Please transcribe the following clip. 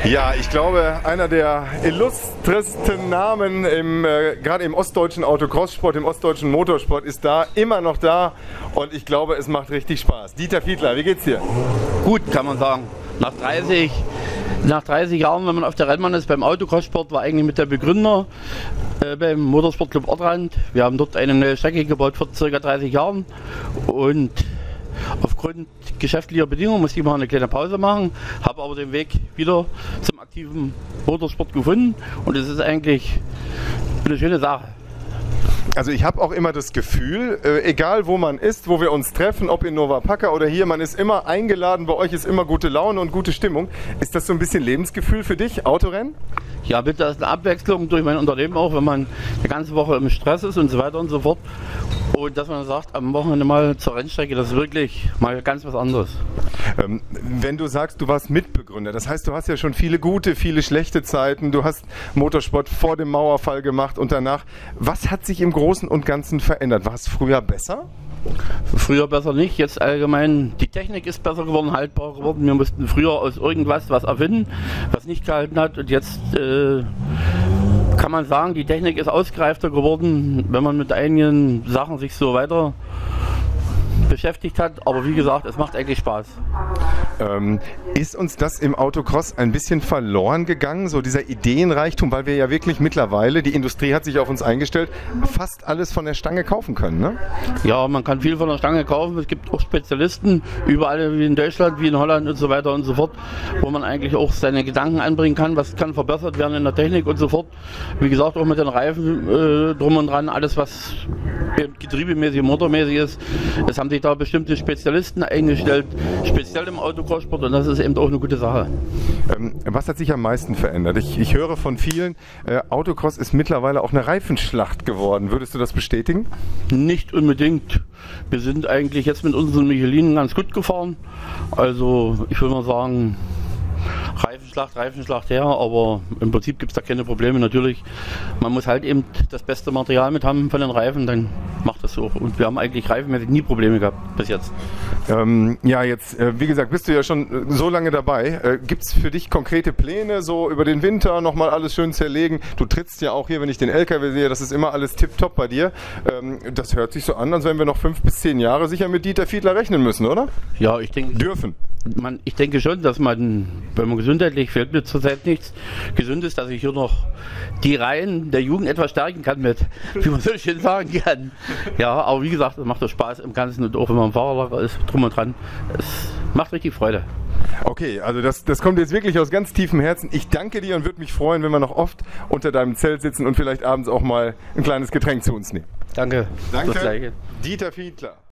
Ja, ich glaube, einer der illustresten Namen gerade im ostdeutschen Autocross-Sport, im ostdeutschen Motorsport ist da, immer noch da und ich glaube, es macht richtig Spaß. Dieter Fiedler, wie geht's dir? Gut, kann man sagen. Nach 30 Jahren, wenn man auf der Rennbahn ist, beim Autocross-Sport, war eigentlich mit der Begründer beim Motorsportclub Ortrand. Wir haben dort eine neue Strecke gebaut vor ca. 30 Jahren und aufgrund geschäftlicher Bedingungen musste ich mal eine kleine Pause machen, habe aber den Weg wieder zum aktiven Motorsport gefunden und es ist eigentlich eine schöne Sache. Also ich habe auch immer das Gefühl, egal wo man ist, wo wir uns treffen, ob in Nova Packa oder hier, man ist immer eingeladen, bei euch ist immer gute Laune und gute Stimmung. Ist das so ein bisschen Lebensgefühl für dich, Autorennen? Ja, bitte, das ist eine Abwechslung durch mein Unternehmen auch, wenn man die ganze Woche im Stress ist und so weiter und so fort. Und dass man sagt, am Wochenende mal zur Rennstrecke, das ist wirklich mal ganz was anderes. Wenn du sagst, du warst Mitbegründer, das heißt, du hast ja schon viele gute, viele schlechte Zeiten, du hast Motorsport vor dem Mauerfall gemacht und danach. Was hat sich im Großen und Ganzen verändert? War es früher besser? Früher besser nicht, jetzt allgemein, die Technik ist besser geworden, haltbar geworden. Wir mussten früher aus irgendwas was erfinden, was nicht gehalten hat und jetzt kann man sagen, die Technik ist ausgereifter geworden, wenn man mit einigen Sachen sich so weiter beschäftigt hat, aber wie gesagt, es macht eigentlich Spaß. Ist uns das im Autocross ein bisschen verloren gegangen, so dieser Ideenreichtum, weil wir ja wirklich mittlerweile, die Industrie hat sich auf uns eingestellt, fast alles von der Stange kaufen können, ne? Ja, man kann viel von der Stange kaufen, es gibt auch Spezialisten, überall wie in Deutschland, wie in Holland und so weiter und so fort, wo man eigentlich auch seine Gedanken anbringen kann, was kann verbessert werden in der Technik und so fort. Wie gesagt, auch mit den Reifen drum und dran, alles was getriebemäßig, motormäßig ist, es haben sich da bestimmte Spezialisten eingestellt, speziell im Autocross-Sport und das ist eben auch eine gute Sache. Was hat sich am meisten verändert? Ich höre von vielen, Autocross ist mittlerweile auch eine Reifenschlacht geworden. Würdest du das bestätigen? Nicht unbedingt. Wir sind eigentlich jetzt mit unseren Michelinen ganz gut gefahren. Also ich würde mal sagen, Reifenschlacht her, aber im Prinzip gibt es da keine Probleme. Natürlich, man muss halt eben das beste Material mit haben von den Reifen, dann macht das so. Und wir haben eigentlich reifenmäßig nie Probleme gehabt bis jetzt. Ja, jetzt, wie gesagt, bist du ja schon so lange dabei. Gibt es für dich konkrete Pläne, so über den Winter nochmal alles schön zerlegen? Du trittst ja auch hier, wenn ich den LKW sehe, das ist immer alles tipptopp bei dir. Das hört sich so an, als wenn wir noch 5 bis 10 Jahre sicher mit Dieter Fiedler rechnen müssen, oder? Ja, ich denke. Dürfen. Ich denke schon, dass man, wenn man gesundheitlich, fehlt mir zurzeit nichts, gesund ist, dass ich hier noch die Reihen der Jugend etwas stärken kann mit, wie man so schön sagen kann. Ja, aber wie gesagt, es macht doch Spaß im Ganzen und auch wenn man im Fahrerlager ist, drum und dran, es macht richtig Freude. Okay, also das kommt jetzt wirklich aus ganz tiefem Herzen. Ich danke dir und würde mich freuen, wenn wir noch oft unter deinem Zelt sitzen und vielleicht abends auch mal ein kleines Getränk zu uns nehmen. Danke. Danke. Dieter Fiedler.